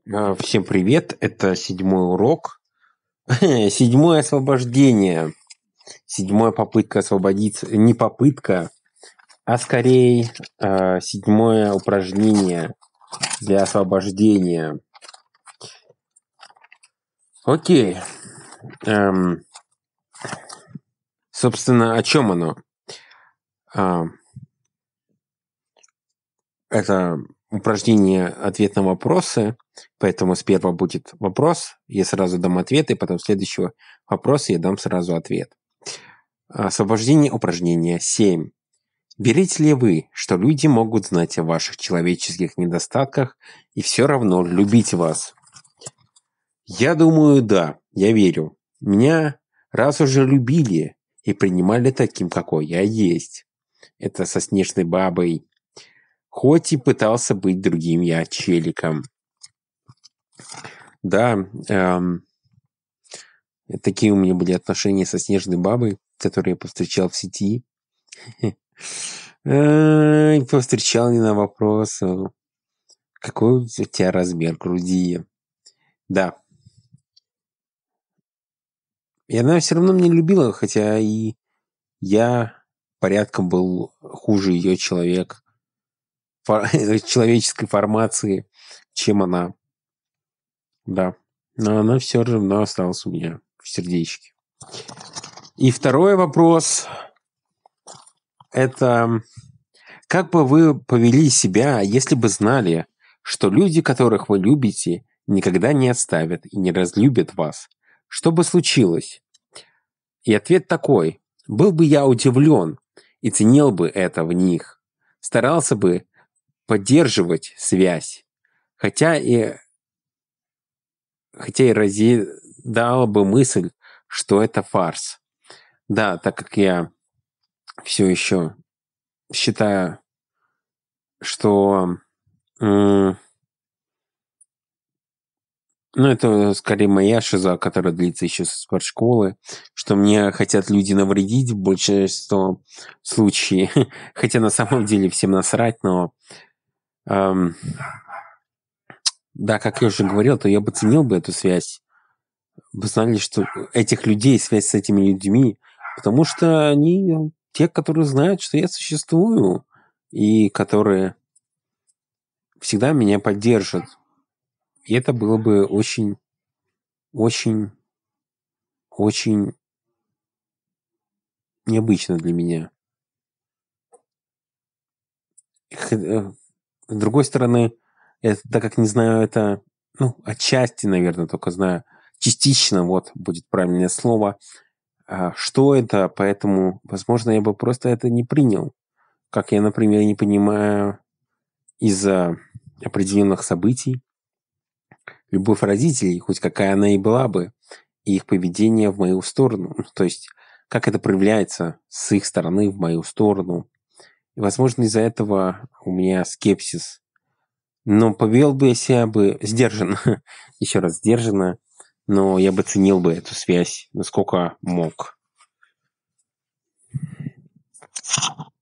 Всем привет, это 7-й урок. 7-е освобождение. 7-я попытка освободиться. Не попытка, а скорее 7-е упражнение для освобождения. Окей. Собственно, о чем оно? Это упражнение ответ на вопросы, поэтому сперва будет вопрос, я сразу дам ответ, и потом следующего вопроса я дам сразу ответ. Освобождение упражнения 7. Верите ли вы, что люди могут знать о ваших человеческих недостатках и все равно любить вас? Я думаю, да, я верю. Меня раз уже любили и принимали таким, какой я есть. Это со Снежной бабой. Хоть и пытался быть другим я челиком. Да, такие у меня были отношения со Снежной бабой, которые я повстречал в сети. Повстречал не на вопрос, какой у тебя размер груди. Да. И она все равно меня любила, хотя и я порядком был хуже ее человек, человеческой формации, чем она. Да. Но она все равно осталась у меня в сердечке. И второй вопрос. Это как бы вы повели себя, если бы знали, что люди, которых вы любите, никогда не оставят и не разлюбят вас? Что бы случилось? И ответ такой. Был бы я удивлен и ценил бы это в них. Старался бы поддерживать связь. Хотя и разъедала бы мысль, что это фарс. Да, так как я все еще считаю, что это скорее моя шиза, которая длится еще со спортшколы, что мне хотят люди навредить в большинстве случаев. Хотя на самом деле всем насрать, но да, как я уже говорил, то я бы ценил бы эту связь. Вы знали, что этих людей, связь с этими людьми, потому что они те, которые знают, что я существую, и которые всегда меня поддержат. И это было бы очень, очень, очень необычно для меня. С другой стороны, так как не знаю это, отчасти, наверное, только знаю, частично, вот будет правильное слово, что это, поэтому, возможно, я бы просто это не принял. Как я, например, не понимаю из-за определенных событий любовь родителей, хоть какая она и была бы, и их поведение в мою сторону. То есть, как это проявляется с их стороны в мою сторону. И, возможно, из-за этого у меня скепсис. Но повел бы я себя бы сдержанно, еще раз сдержанно, но я бы ценил бы эту связь, насколько мог.